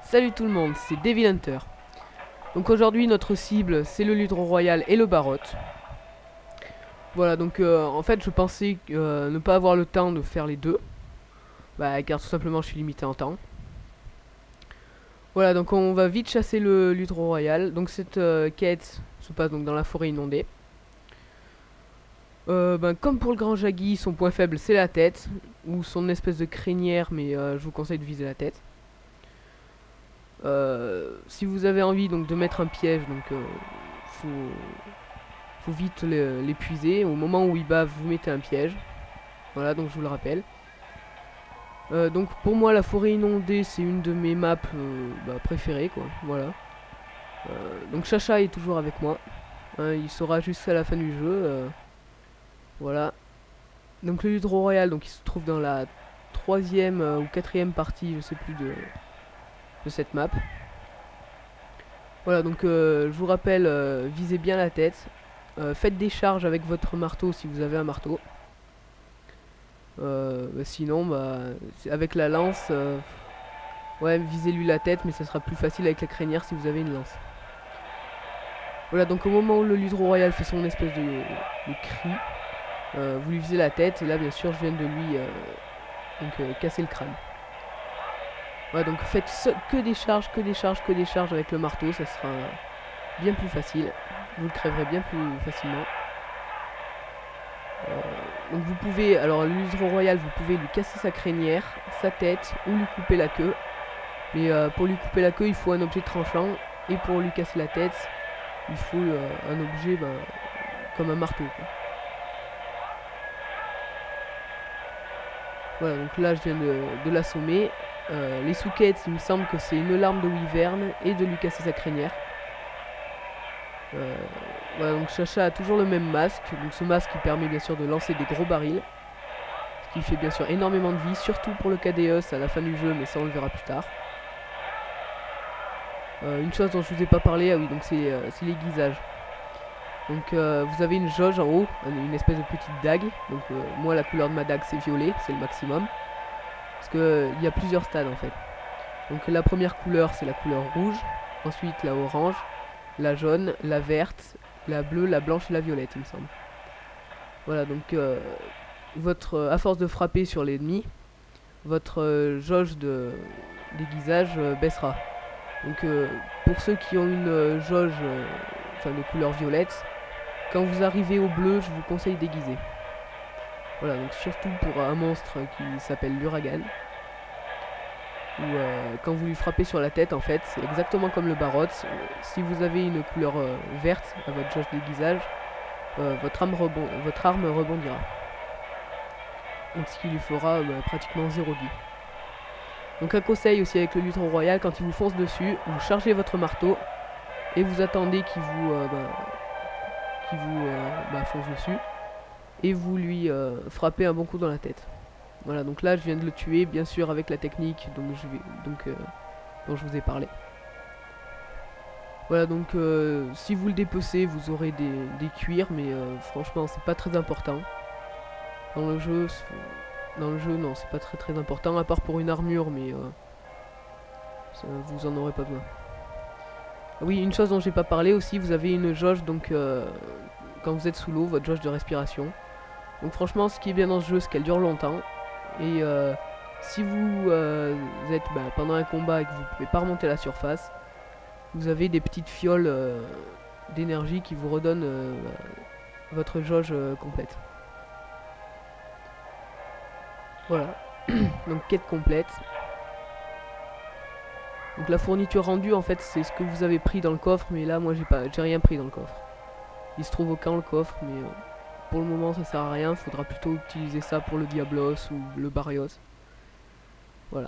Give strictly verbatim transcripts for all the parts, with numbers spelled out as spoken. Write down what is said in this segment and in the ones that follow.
Salut tout le monde, c'est Devil Hunter. Donc aujourd'hui notre cible c'est le Ludro Royal et le Barotte. Voilà, donc euh, en fait je pensais euh, ne pas avoir le temps de faire les deux, bah, car tout simplement je suis limité en temps. Voilà, donc on va vite chasser le Ludro Royal. Donc cette euh, quête se passe donc dans la forêt inondée. Euh, ben, comme pour le grand Jaggi, son point faible c'est la tête, ou son espèce de crinière, mais euh, je vous conseille de viser la tête. Euh, si vous avez envie donc de mettre un piège, donc euh, faut, faut vite l'épuiser. Au moment où il bave, vous mettez un piège. Voilà, donc je vous le rappelle. Euh, donc pour moi, la forêt inondée, c'est une de mes maps euh, bah, préférées, quoi. Voilà. Euh, donc Chacha est toujours avec moi. Hein, il sera jusqu'à la fin du jeu. Euh, voilà. Donc le Ludro Royal, donc il se trouve dans la troisième euh, ou quatrième partie, je sais plus, de, de cette map. Voilà, donc euh, je vous rappelle, euh, visez bien la tête. Euh, faites des charges avec votre marteau si vous avez un marteau. Euh, bah sinon, bah, avec la lance, euh, ouais, visez-lui la tête, mais ça sera plus facile avec la crinière si vous avez une lance. Voilà, donc au moment où le Ludro Royal fait son espèce de, de cri, euh, vous lui visez la tête, et là, bien sûr, je viens de lui euh, donc, euh, casser le crâne. Voilà, donc faites que des charges, que des charges, que des charges avec le marteau, ça sera bien plus facile. Vous le crèverez bien plus facilement. Euh, donc vous pouvez, alors le Ludro Royal, vous pouvez lui casser sa crinière, sa tête, ou lui couper la queue. Mais euh, pour lui couper la queue, il faut un objet tranchant, et pour lui casser la tête, il faut euh, un objet ben, comme un marteau, quoi. Voilà, donc là je viens de, de l'assommer. Euh, les souquettes, il me semble que c'est une larme de wyvern et de lui casser sa crinière. Euh, voilà, donc Chacha a toujours le même masque. Donc ce masque il permet bien sûr de lancer des gros barils, ce qui fait bien sûr énormément de vie, surtout pour le K D E à la fin du jeu, mais ça on le verra plus tard. Euh, une chose dont je vous ai pas parlé, ah oui, donc c'est euh, l'aiguisage. Donc euh, vous avez une jauge en haut, une espèce de petite dague. Donc euh, moi la couleur de ma dague c'est violet, c'est le maximum. Parce que euh, il y a plusieurs stades en fait. Donc la première couleur c'est la couleur rouge, ensuite la orange, la jaune, la verte, la bleue, la blanche et la violette il me semble. Voilà, donc euh, votre, euh, à force de frapper sur l'ennemi, votre euh, jauge de d'aiguisage euh, baissera. Donc euh, pour ceux qui ont une euh, jauge euh, enfin de couleur violette, quand vous arrivez au bleu, je vous conseille d'aiguiser. Voilà, donc surtout pour un monstre qui s'appelle l'Uragan. Ou euh, quand vous lui frappez sur la tête, en fait, c'est exactement comme le Barotte. Si vous avez une couleur euh, verte à votre jauge d'aiguisage, euh, votre, votre arme rebondira. Donc ce qui lui fera bah, pratiquement zéro vie. Donc un conseil aussi avec le Ludro Royal, quand il vous fonce dessus, vous chargez votre marteau et vous attendez qu'il vous, euh, bah, qu'il vous euh, bah, fonce dessus et vous lui euh, frappez un bon coup dans la tête. Voilà, donc là je viens de le tuer, bien sûr avec la technique donc je vais, donc, euh, dont je vous ai parlé. Voilà, donc euh, si vous le dépecez, vous aurez des, des cuirs, mais euh, franchement c'est pas très important. Dans le jeu, dans le jeu non, c'est pas très très important, à part pour une armure, mais euh, ça, vous en aurez pas besoin. Oui, une chose dont j'ai pas parlé aussi, vous avez une jauge, donc euh, quand vous êtes sous l'eau, votre jauge de respiration. Donc franchement, ce qui est bien dans ce jeu, c'est qu'elle dure longtemps. Et euh, si vous, euh, vous êtes bah, pendant un combat et que vous pouvez pas remonter à la surface, vous avez des petites fioles euh, d'énergie qui vous redonnent euh, votre jauge euh, complète. Voilà. Donc quête complète. Donc la fourniture rendue, en fait, c'est ce que vous avez pris dans le coffre, mais là, moi, j'ai pas, j'ai rien pris dans le coffre. Il se trouve au camp le coffre, mais euh, pour le moment, ça sert à rien. Faudra plutôt utiliser ça pour le Diablos ou le Barrios. Voilà.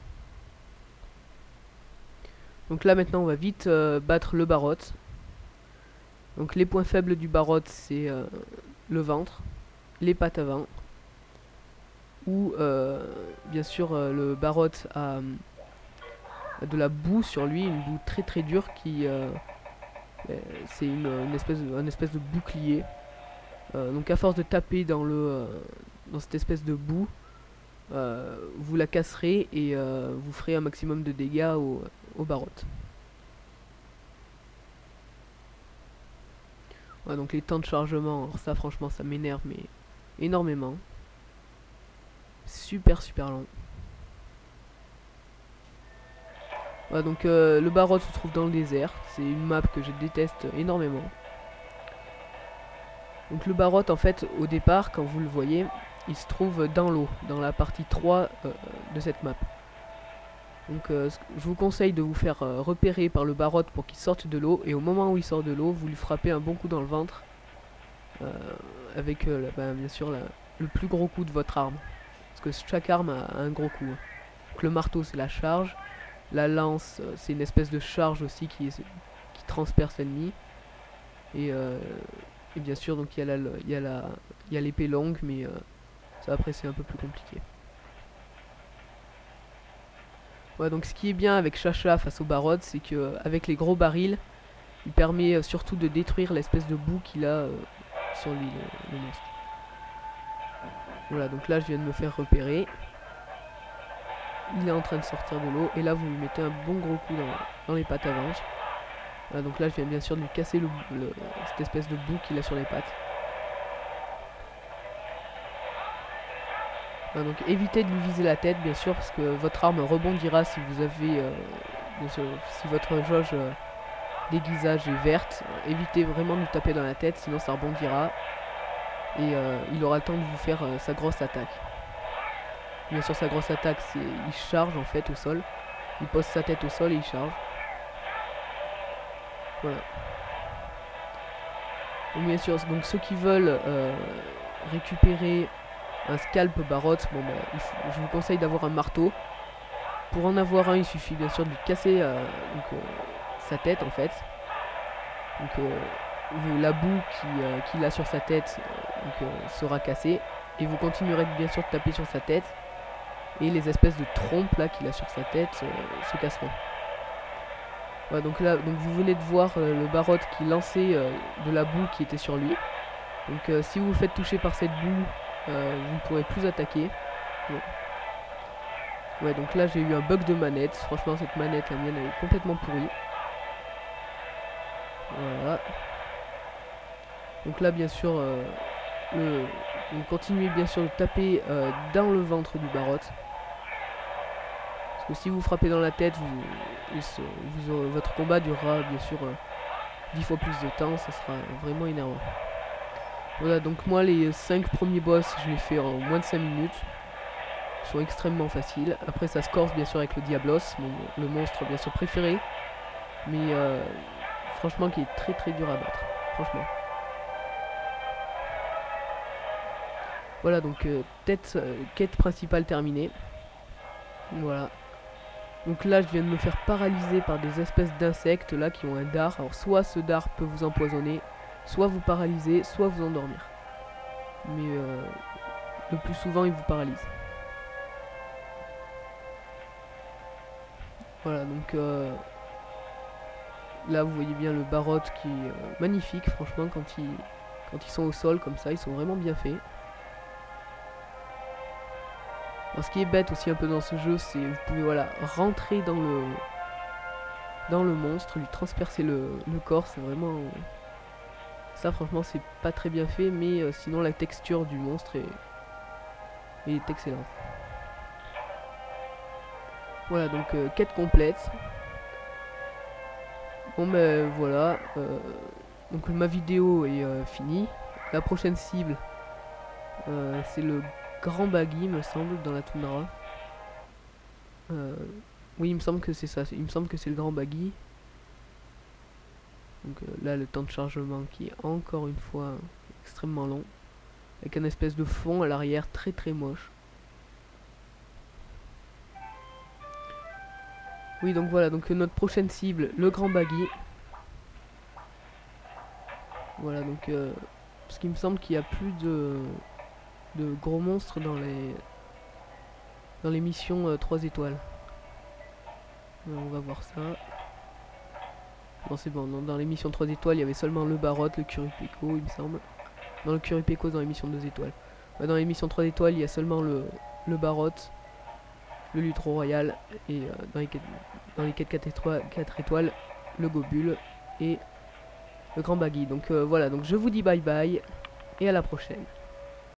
Donc là, maintenant, on va vite euh, battre le Barotte. Donc les points faibles du Barotte, c'est euh, le ventre, les pattes avant, ou euh, bien sûr euh, le Barotte a de la boue sur lui, une boue très très dure qui euh, c'est une, une espèce de, une espèce de bouclier. Euh, donc à force de taper dans le euh, dans cette espèce de boue, euh, vous la casserez et euh, vous ferez un maximum de dégâts au, au barotte. Ouais, donc les temps de chargement, alors ça franchement ça m'énerve mais énormément. Super super long. Ouais, donc euh, le barotte se trouve dans le désert. C'est une map que je déteste énormément. Donc le barotte en fait au départ quand vous le voyez il se trouve dans l'eau, dans la partie trois euh, de cette map. Donc euh, je vous conseille de vous faire euh, repérer par le barotte pour qu'il sorte de l'eau. Et au moment où il sort de l'eau, vous lui frappez un bon coup dans le ventre. Euh, avec euh, la, bah, bien sûr la, le plus gros coup de votre arme. Parce que chaque arme a un gros coup. Donc le marteau c'est la charge. La lance euh, c'est une espèce de charge aussi qui, est, qui transperce l'ennemi. Et, euh, et bien sûr donc il y a la, il y a la, il y a l'épée longue mais euh, ça après c'est un peu plus compliqué. Ouais, donc ce qui est bien avec Chacha face au barotte, c'est que euh, avec les gros barils, il permet euh, surtout de détruire l'espèce de boue qu'il a euh, sur l'île, le, le monstre. Voilà, donc là je viens de me faire repérer. Il est en train de sortir de l'eau et là vous lui mettez un bon gros coup dans, dans les pattes avant. Voilà, donc là je viens bien sûr de lui casser le, le, cette espèce de boue qu'il a sur les pattes. Voilà, donc évitez de lui viser la tête bien sûr parce que votre arme rebondira si vous avez euh, sûr, si votre jauge euh, d'aiguisage est verte. Évitez vraiment de lui taper dans la tête sinon ça rebondira et euh, il aura le temps de vous faire euh, sa grosse attaque. Bien sûr sa grosse attaque c'est il charge en fait au sol. Il pose sa tête au sol et il charge. Voilà. Donc bien sûr donc ceux qui veulent euh, récupérer un scalp barotte, bon bah, il faut, je vous conseille d'avoir un marteau. Pour en avoir un, il suffit bien sûr de lui casser euh, donc, euh, sa tête en fait. Donc euh, la boue qu'il euh, qu'il a sur sa tête euh, donc, euh, sera cassée. Et vous continuerez bien sûr de taper sur sa tête. Et les espèces de trompes là qu'il a sur sa tête euh, se casseront. Voilà, donc là donc vous venez de voir euh, le barotte qui lançait euh, de la boue qui était sur lui. Donc euh, si vous vous faites toucher par cette boue, euh, vous ne pourrez plus attaquer. Ouais. Ouais, donc là j'ai eu un bug de manette. Franchement cette manette la mienne elle est complètement pourrie. Voilà. Donc là bien sûr euh, le, vous continuez bien sûr de taper euh, dans le ventre du barotte. Parce que si vous frappez dans la tête, vous, vous, vous, votre combat durera bien sûr euh, dix fois plus de temps. Ça sera vraiment énervant. Voilà, donc moi les cinq premiers boss je les fais en moins de cinq minutes. Ils sont extrêmement faciles. Après ça se corse bien sûr avec le Diablos, mon, le monstre bien sûr préféré. Mais euh, franchement qui est très très dur à battre. Franchement. Voilà donc euh, tête, euh, quête principale terminée. Voilà. Donc là je viens de me faire paralyser par des espèces d'insectes là qui ont un dard. Alors soit ce dard peut vous empoisonner, soit vous paralyser, soit vous endormir. Mais euh, le plus souvent il vous paralyse. Voilà donc euh, là vous voyez bien le barotte qui est euh, magnifique franchement quand ils, quand ils sont au sol comme ça, ils sont vraiment bien faits. Alors ce qui est bête aussi un peu dans ce jeu, c'est vous pouvez voilà rentrer dans le dans le monstre, lui transpercer le, le corps, c'est vraiment ça franchement c'est pas très bien fait, mais euh, sinon la texture du monstre est, est excellente. Voilà donc euh, quête complète. Bon ben voilà, euh, donc ma vidéo est euh, finie. La prochaine cible euh, c'est le Grand Baggy me semble dans la toundra. Euh, oui il me semble que c'est ça, il me semble que c'est le Grand Baggy. Donc euh, là le temps de chargement qui est encore une fois extrêmement long. Avec un espèce de fond à l'arrière très très moche. Oui donc voilà, donc euh, notre prochaine cible, le Grand Baggy. Voilà donc euh, parce qu'il me semble qu'il n'y a plus de, de gros monstres dans les dans les missions euh, trois étoiles. Alors, on va voir ça. Non c'est bon, non, dans les missions trois étoiles il y avait seulement le barotte, le Curupéco il me semble. Dans le Curupéco dans les missions deux étoiles. Bah, dans les missions trois étoiles il y a seulement le, le barotte le Lutro Royal, et euh, dans les quêtes, dans les quêtes quatre étoiles, quatre étoiles, le Gobule et le Grand Baggy. Donc euh, voilà, donc je vous dis bye bye et à la prochaine.